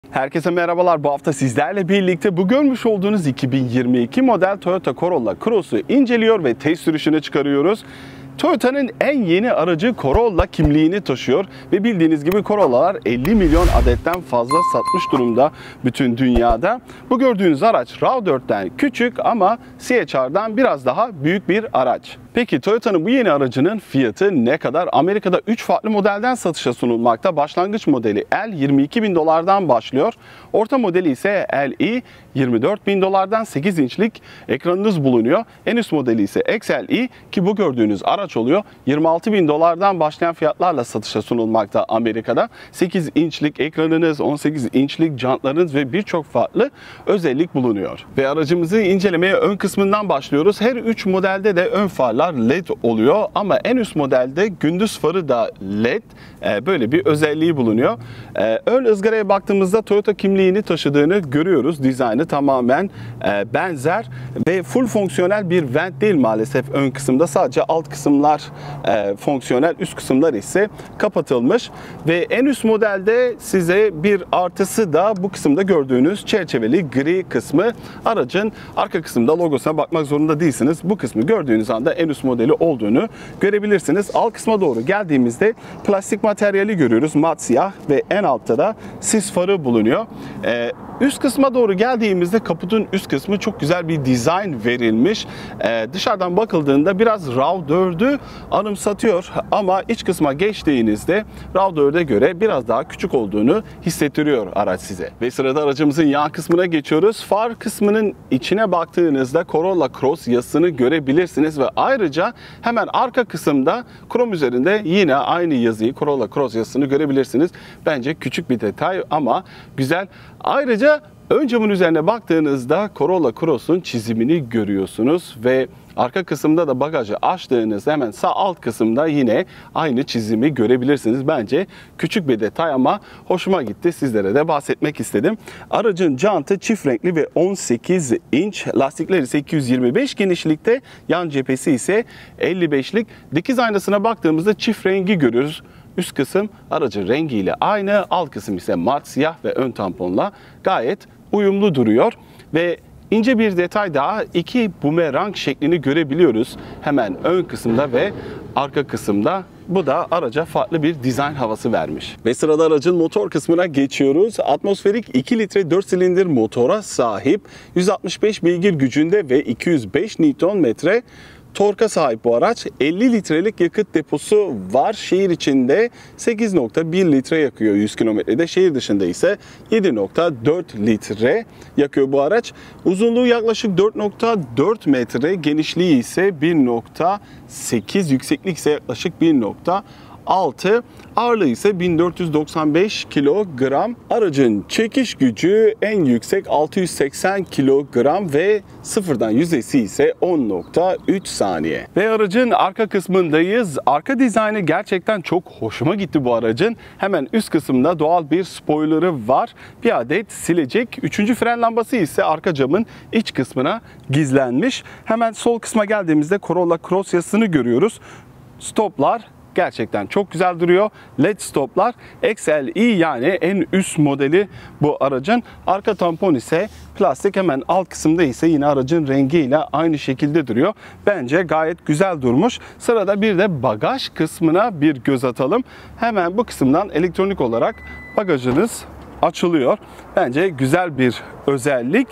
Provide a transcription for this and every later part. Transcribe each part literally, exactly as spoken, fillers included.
Herkese merhabalar. Bu hafta sizlerle birlikte bu görmüş olduğunuz iki bin yirmi iki model Toyota Corolla Cross'u inceliyor ve test sürüşüne çıkarıyoruz. Toyota'nın en yeni aracı Corolla kimliğini taşıyor ve bildiğiniz gibi Corolla'lar elli milyon adetten fazla satmış durumda bütün dünyada. Bu gördüğünüz araç RAV dörtten küçük ama C H R'dan biraz daha büyük bir araç. Peki Toyota'nın bu yeni aracının fiyatı ne kadar? Amerika'da üç farklı modelden satışa sunulmakta. Başlangıç modeli L yirmi iki bin dolardan başlıyor. Orta modeli ise L E yirmi dört bin dolardan sekiz inçlik ekranınız bulunuyor. En üst modeli ise X L E ki bu gördüğünüz araç oluyor. yirmi altı bin dolardan başlayan fiyatlarla satışa sunulmakta Amerika'da. sekiz inçlik ekranınız, on sekiz inçlik jantlarınız ve birçok farklı özellik bulunuyor. Ve aracımızı incelemeye ön kısmından başlıyoruz. Her üç modelde de ön farlar L E D oluyor ama en üst modelde gündüz farı da L E D, böyle bir özelliği bulunuyor. Ön ızgaraya baktığımızda Toyota kimliğini taşıdığını görüyoruz. Dizaynı tamamen benzer ve full fonksiyonel bir vent değil maalesef ön kısımda. Sadece alt kısımlar fonksiyonel, üst kısımlar ise kapatılmış ve en üst modelde size bir artısı da bu kısımda gördüğünüz çerçeveli gri kısmı. Aracın arka kısmında logosuna bakmak zorunda değilsiniz. Bu kısmı gördüğünüz anda en üst modeli olduğunu görebilirsiniz. Alt kısma doğru geldiğimizde plastik materyali görüyoruz. Mat siyah ve en altta da sis farı bulunuyor. Ee, üst kısma doğru geldiğimizde kaputun üst kısmı çok güzel bir dizayn verilmiş. Ee, dışarıdan bakıldığında biraz RAV dördü anımsatıyor ama iç kısma geçtiğinizde RAV dörde göre biraz daha küçük olduğunu hissettiriyor araç size. Ve sırada aracımızın yan kısmına geçiyoruz. Far kısmının içine baktığınızda Corolla Cross yazısını görebilirsiniz ve ayrıca hemen arka kısımda krom üzerinde yine aynı yazıyı, Corolla Cross yazısını görebilirsiniz. Bence küçük bir detay ama güzel. Ayrıca ön camın üzerine baktığınızda Corolla Cross'un çizimini görüyorsunuz ve arka kısımda da bagajı açtığınızda hemen sağ alt kısımda yine aynı çizimi görebilirsiniz. Bence küçük bir detay ama hoşuma gitti. Sizlere de bahsetmek istedim. Aracın jantı çift renkli ve on sekiz inç. Lastikler ise iki yüz yirmi beş genişlikte. Yan cephesi ise elli beşlik. Dikiz aynasına baktığımızda çift rengi görüyoruz. Üst kısım aracın rengiyle aynı. Alt kısım ise mat siyah ve ön tamponla gayet uyumlu duruyor. Ve İnce bir detay daha, iki bumerang şeklini görebiliyoruz hemen ön kısımda ve arka kısımda. Bu da araca farklı bir dizayn havası vermiş. Ve sırada aracın motor kısmına geçiyoruz. Atmosferik iki litre dört silindir motora sahip, yüz altmış beş beygir gücünde ve iki yüz beş Newton metre torka sahip bu araç. elli litrelik yakıt deposu var. Şehir içinde sekiz nokta bir litre yakıyor yüz kilometrede. Şehir dışında ise yedi nokta dört litre yakıyor bu araç. Uzunluğu yaklaşık dört nokta dört metre, genişliği ise bir nokta sekiz, yükseklik ise yaklaşık bir nokta altı, ağırlığı ise bin dört yüz doksan beş kilogram. Aracın çekiş gücü en yüksek altı yüz seksen kilogram ve sıfırdan yüzdesi ise on nokta üç saniye. Ve aracın arka kısmındayız. Arka dizaynı gerçekten çok hoşuma gitti bu aracın. Hemen üst kısımda doğal bir spoilerı var. Bir adet silecek. Üçüncü fren lambası ise arka camın iç kısmına gizlenmiş. Hemen sol kısma geldiğimizde Corolla Cross yazısını görüyoruz. Stoplar gerçekten çok güzel duruyor. L E D stoplar. X L E yani en üst modeli bu aracın. Arka tampon ise plastik. Hemen alt kısımda ise yine aracın rengiyle aynı şekilde duruyor. Bence gayet güzel durmuş. Sırada bir de bagaj kısmına bir göz atalım. Hemen bu kısımdan elektronik olarak bagajınız açılıyor. Bence güzel bir özellik.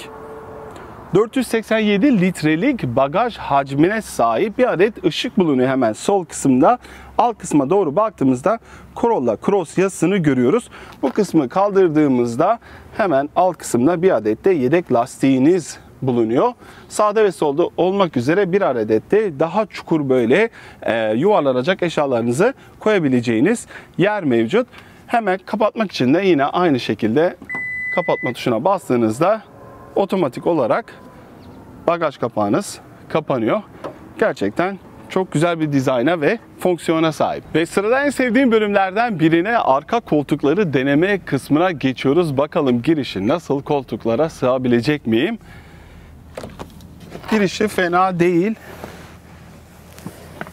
dört yüz seksen yedi litrelik bagaj hacmine sahip. Bir adet ışık bulunuyor hemen sol kısımda. Alt kısma doğru baktığımızda Corolla Cross yazısını görüyoruz. Bu kısmı kaldırdığımızda hemen alt kısımda bir adet de yedek lastiğiniz bulunuyor. Sağda ve solda olmak üzere bir adet de daha çukur böyle e, yuvarlanacak eşyalarınızı koyabileceğiniz yer mevcut. Hemen kapatmak için de yine aynı şekilde kapatma tuşuna bastığınızda otomatik olarak bagaj kapağınız kapanıyor. Gerçekten çok güzel bir dizayna ve fonksiyona sahip. Ve sırada en sevdiğim bölümlerden birine arka koltukları deneme kısmına geçiyoruz. Bakalım girişi nasıl, koltuklara sığabilecek miyim? Girişi fena değil.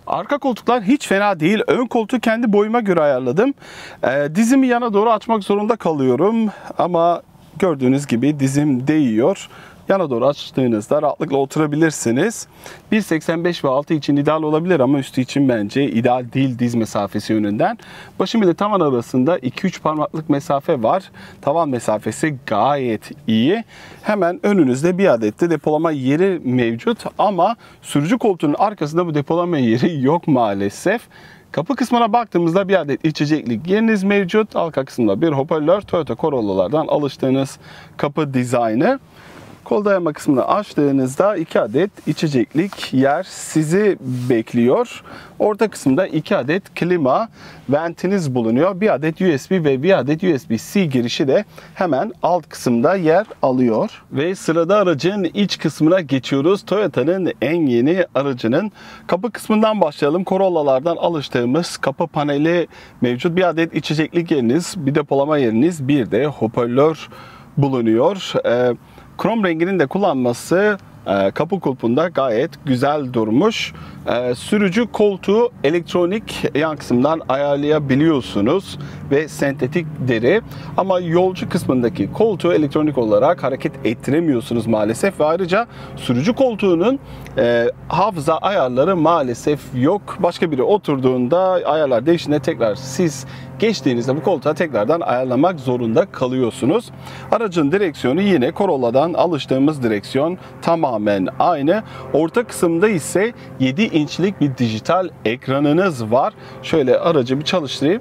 Arka koltuklar hiç fena değil. Ön koltuğu kendi boyuma göre ayarladım. Ee, dizimi yana doğru açmak zorunda kalıyorum. Ama gördüğünüz gibi dizim değiyor. Yana doğru açtığınızda rahatlıkla oturabilirsiniz. bir seksen beş ve altı için ideal olabilir ama üstü için bence ideal değil diz mesafesi yönünden. Başım ile tavan arasında iki üç parmaklık mesafe var. Tavan mesafesi gayet iyi. Hemen önünüzde bir adet de depolama yeri mevcut ama sürücü koltuğunun arkasında bu depolama yeri yok maalesef. Kapı kısmına baktığımızda bir adet içeceklik yeriniz mevcut. Arka kısmında bir hoparlör. Toyota Corolla'lardan alıştığınız kapı dizaynı. Kol dayama kısmını açtığınızda iki adet içeceklik yer sizi bekliyor. Orta kısımda iki adet klima ventiniz bulunuyor. Bir adet U S B ve bir adet U S B C girişi de hemen alt kısımda yer alıyor. Ve sırada aracın iç kısmına geçiyoruz. Toyota'nın en yeni aracının kapı kısmından başlayalım. Corolla'lardan alıştığımız kapı paneli mevcut. Bir adet içeceklik yeriniz, bir depolama yeriniz, bir de hoparlör bulunuyor. Ee, Krom renginin de kullanması e, kapı kulpunda gayet güzel durmuş. E, sürücü koltuğu elektronik yan kısımdan ayarlayabiliyorsunuz ve sentetik deri. Ama yolcu kısmındaki koltuğu elektronik olarak hareket ettiremiyorsunuz maalesef. Ve ayrıca sürücü koltuğunun e, hafıza ayarları maalesef yok. Başka biri oturduğunda ayarlar değiştiğinde tekrar siz geçtiğinizde bu koltuğa tekrardan ayarlamak zorunda kalıyorsunuz. Aracın direksiyonu yine Corolla'dan alıştığımız direksiyon, tamamen aynı. Orta kısımda ise yedi inçlik bir dijital ekranınız var. Şöyle aracı bir çalıştırayım.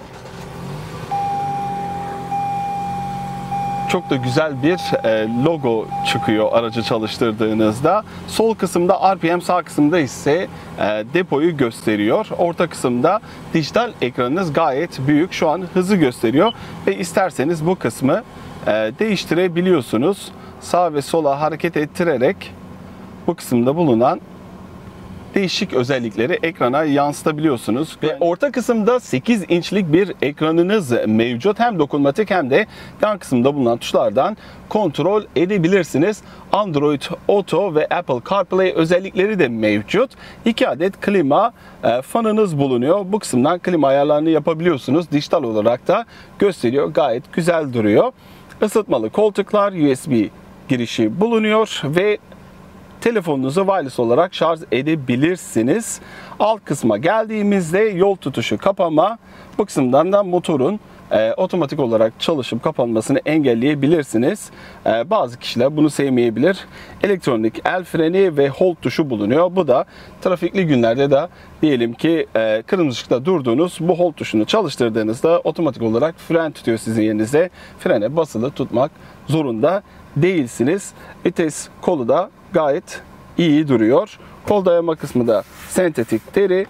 Çok da güzel bir e, logo çıkıyor aracı çalıştırdığınızda. Sol kısımda R P M, sağ kısımda ise e, depoyu gösteriyor. Orta kısımda dijital ekranınız gayet büyük. Şu an hızı gösteriyor ve isterseniz bu kısmı e, değiştirebiliyorsunuz. Sağ ve sola hareket ettirerek bu kısımda bulunan değişik özellikleri ekrana yansıtabiliyorsunuz. Ve orta kısımda sekiz inçlik bir ekranınız mevcut. Hem dokunmatik hem de yan kısımda bulunan tuşlardan kontrol edebilirsiniz. Android Auto ve Apple CarPlay özellikleri de mevcut. iki adet klima e, fanınız bulunuyor. Bu kısımdan klima ayarlarını yapabiliyorsunuz. Dijital olarak da gösteriyor. Gayet güzel duruyor. Isıtmalı koltuklar, U S B girişi bulunuyor ve telefonunuzu wireless olarak şarj edebilirsiniz. Alt kısma geldiğimizde yol tutuşu kapama, bu kısımdan da motorun e, otomatik olarak çalışıp kapanmasını engelleyebilirsiniz. E, bazı kişiler bunu sevmeyebilir. Elektronik el freni ve hold tuşu bulunuyor. Bu da trafikli günlerde de diyelim ki e, kırmızı ışıkta durduğunuz bu hold tuşunu çalıştırdığınızda otomatik olarak fren tutuyor sizin yerinize. Frene basılı tutmak zorunda değilsiniz. Vites kolu da gayet iyi duruyor. Kol dayama kısmı da sentetik deri.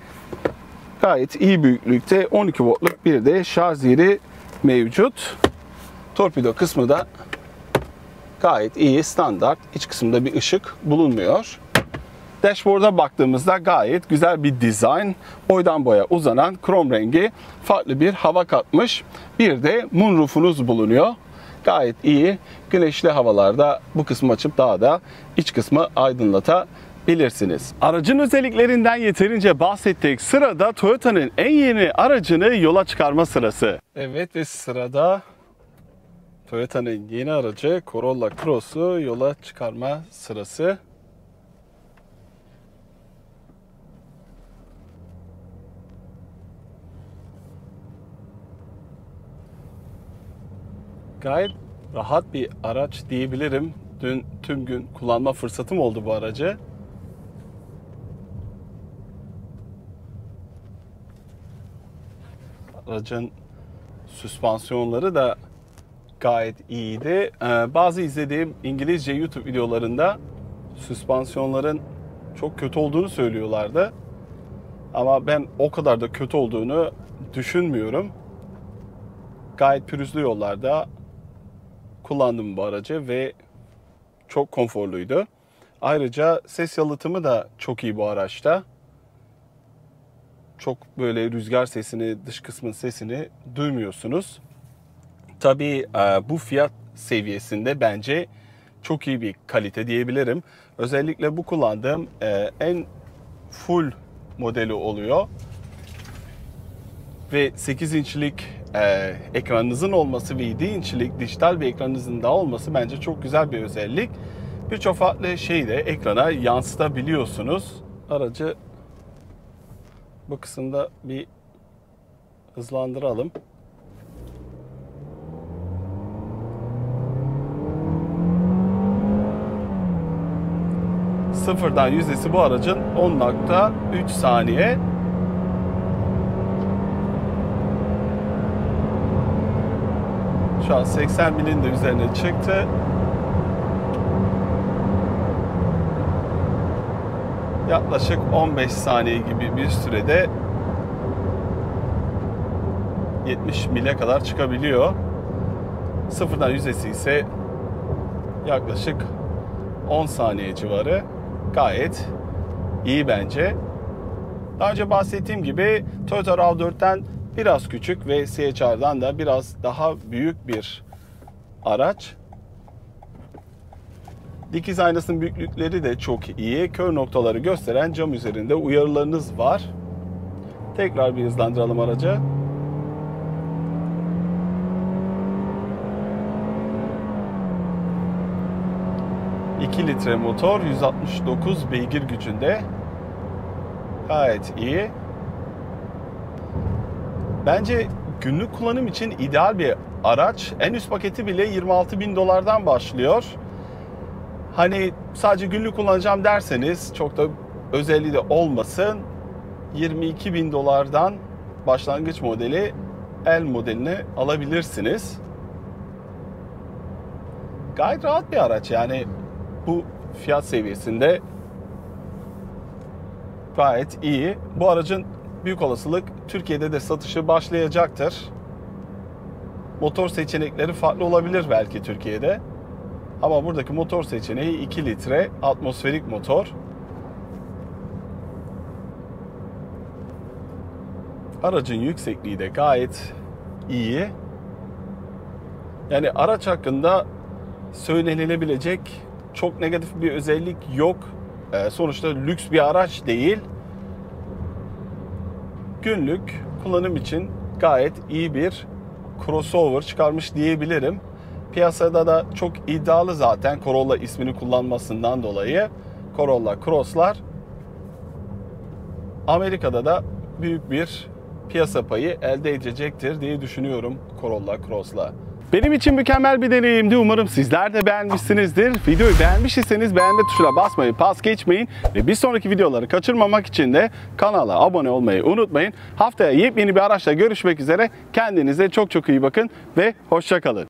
Gayet iyi büyüklükte on iki voltluk bir de şarj yeri mevcut. Torpido kısmı da gayet iyi, standart. İç kısımda bir ışık bulunmuyor. Dashboard'a baktığımızda gayet güzel bir dizayn. Boydan boya uzanan krom rengi farklı bir hava katmış. Bir de moonroof'unuz bulunuyor. Gayet iyi. Güneşli havalarda bu kısmı açıp daha da iç kısmı aydınlatabilirsiniz. Aracın özelliklerinden yeterince bahsettik. Sırada Toyota'nın en yeni aracını yola çıkarma sırası. Evet ve sırada Toyota'nın yeni aracı Corolla Cross'u yola çıkarma sırası. Gayet rahat bir araç diyebilirim. Dün tüm gün kullanma fırsatım oldu bu aracı. Aracın süspansiyonları da gayet iyiydi. Ee, bazı izlediğim İngilizce YouTube videolarında süspansiyonların çok kötü olduğunu söylüyorlardı. Ama ben o kadar da kötü olduğunu düşünmüyorum. Gayet pürüzlü yollarda kullandım bu aracı ve çok konforluydu. Ayrıca ses yalıtımı da çok iyi bu araçta. Çok böyle rüzgar sesini, dış kısmın sesini duymuyorsunuz. Tabii bu fiyat seviyesinde bence çok iyi bir kalite diyebilirim. Özellikle bu kullandığım en full modeli oluyor. Ve sekiz inçlik e, ekranınızın olması ve yedi inçlik dijital bir ekranınızın daha olması bence çok güzel bir özellik. Birçok farklı şeyi de ekrana yansıtabiliyorsunuz. Aracı bu kısımda bir hızlandıralım. Sıfırdan yüzdesi bu aracın on nokta üç saniye. Şu an seksen binin de üzerine çıktı. Yaklaşık on beş saniye gibi bir sürede yetmiş mile kadar çıkabiliyor. Sıfırdan yüzdesi ise yaklaşık on saniye civarı. Gayet iyi bence. Daha önce bahsettiğim gibi Toyota RAV dörtten biraz küçük ve C H R'dan da biraz daha büyük bir araç. Dikiz aynasının büyüklükleri de çok iyi. Kör noktaları gösteren cam üzerinde uyarılarınız var. Tekrar bir hızlandıralım aracı. iki litre motor, yüz altmış dokuz beygir gücünde. Gayet iyi. Bence günlük kullanım için ideal bir araç. En üst paketi bile yirmi altı bin dolardan başlıyor. Hani sadece günlük kullanacağım derseniz çok da özelliği de olmasın. yirmi iki bin dolardan başlangıç modeli L modelini alabilirsiniz. Gayet rahat bir araç yani bu fiyat seviyesinde gayet iyi. Bu aracın büyük olasılık Türkiye'de de satışı başlayacaktır. Motor seçenekleri farklı olabilir belki Türkiye'de. Ama buradaki motor seçeneği iki litre atmosferik motor. Aracın yüksekliği de gayet iyi. Yani araç hakkında söylenilebilecek çok negatif bir özellik yok. Ee, sonuçta lüks bir araç değil. Günlük kullanım için gayet iyi bir crossover çıkarmış diyebilirim. Piyasada da çok iddialı zaten Corolla ismini kullanmasından dolayı. Corolla Cross'lar Amerika'da da büyük bir piyasa payı elde edecektir diye düşünüyorum Corolla Cross'la. Benim için mükemmel bir deneyimdi. Umarım sizler de beğenmişsinizdir. Videoyu beğenmişseniz beğenme tuşuna basmayı pas geçmeyin. Ve bir sonraki videoları kaçırmamak için de kanala abone olmayı unutmayın. Haftaya yepyeni bir araçla görüşmek üzere. Kendinize çok çok iyi bakın ve hoşça kalın.